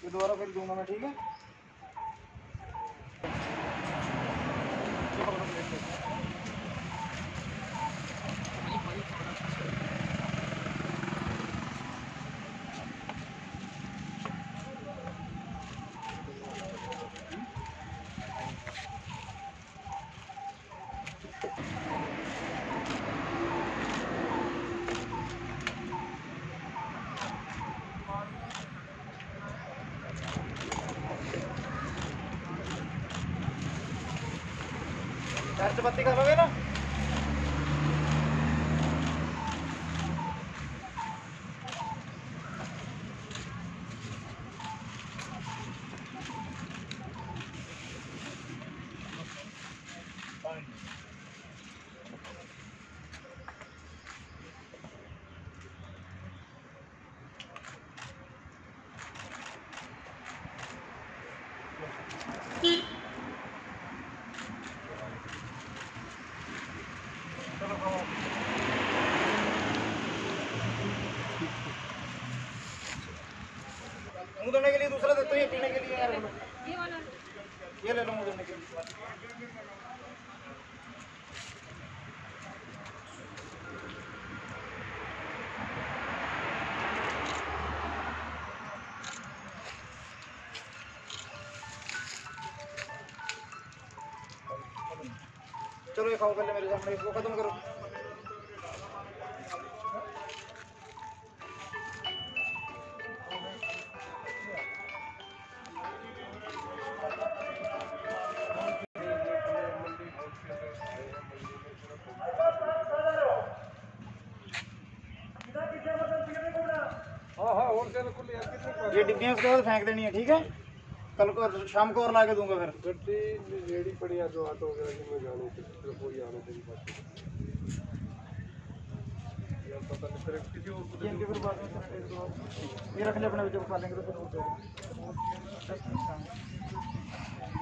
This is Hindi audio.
ये दोबारा फिर दूंगा मैं, ठीक है। चार चपाती खा लोगे ना? चलो खाओ। मुंह धोने के लिए दूसरा देते हो या पीने के लिए यार? ये वाला, ये ले लो मुंह धोने के लिए। चलो ये खाओ पहले मेरे सामने, इसको खत्म करो। हाँ होलसेल खुली है। ये डिब्बियाँ उसके बाद फेंक देनी है, ठीक है। कल को शाम को और ला के दूंगा फिर। गड्डी रेडी पड़ी है, जो ऑटो वगैरह जिनमें जाने के कोई आने की बात यार, पता नहीं फिर किसी और को इनके फिर बाद में ये रख ले अपने बच्चे को, खा लेंगे तो फिर